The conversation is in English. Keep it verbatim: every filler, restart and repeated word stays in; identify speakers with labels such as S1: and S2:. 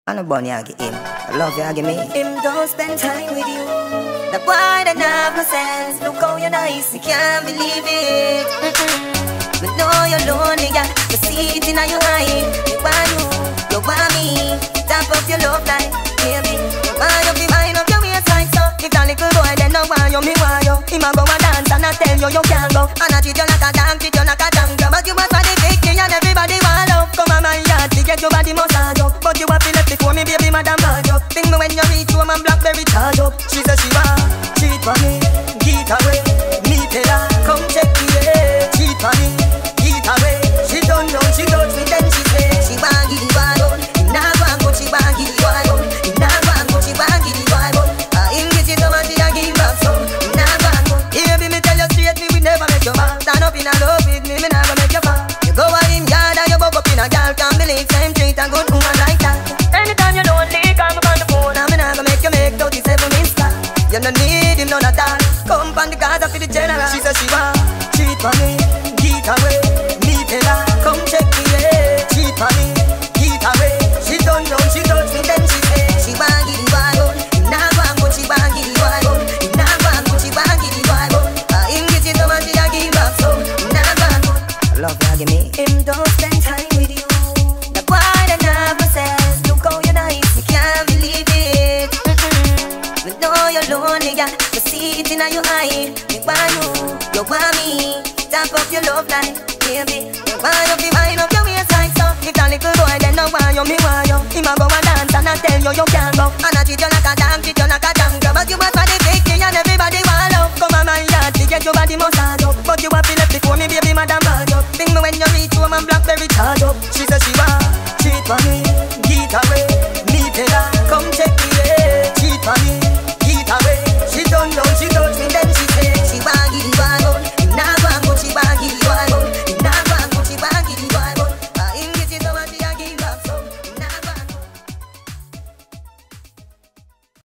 S1: I no bunny I give him. I love you, I give me.
S2: Him don't spend time with you. The boy that have no sense. Look how you're nice, you can't believe it. Mm-mm. But know you're lonely, yeah. You see it in your eye. You want you, you want me. Tap up your love life, baby. You want you be mine up your waistline. So if that little boy then no want you, me want you. Him a go a dance and I tell you you can't go. And I treat you like a dog, treat you like a dog. But you must want the victory and everybody want love. Come on my yard to get your body massage up. But you have to let before me, baby, madam bad up. Think me when you reach home and blackberry charge up. She says she want cheat for me, get away. Me tell her, come check me, yeah. Cheat for me, get away. She don't know, she touch me, then she say she want give the boy gun. Him nah go and go, she want give the boy gun. Him nah go and go, she want give the boy gun. Ah, him get it so much, she a give back some. Him nah go and go. Baby, me tell you straight, me will never make you fall. Stand up in a love with me, me nah go make you fall. You go a him yard and you buck up in a girl, can't believe same treat a good woman like that. Anytime you lonely, call me on the phone, and me nah go make you make thirty-seven minutes. You no need him none at all. Come on the Gaza for the general. She says she want cheat for me, get away. Me tell her, come check me, yeah. Cheat for me, get away. She don't know, she touch me, then she say she want give the boy gun. Him nah go and go, she want give the boy gun. Him nah go and go, she want give the boy gun. Ah, him get it so much, she a give back some. Him nah go and go.
S1: I love you, I give me.
S2: Him don't spend time with you. The boy that never says, look how you're nice, you can't believe it. Mm-mm. You know you're lonely, yeah. You see it in your eye. You want you, you want me. Tap up your love life, baby. You want you be mine up your waistline. So if that little boy then no want you, me want you. Him a go a dance and I tell you you can't go. And I treat you like a dog, treat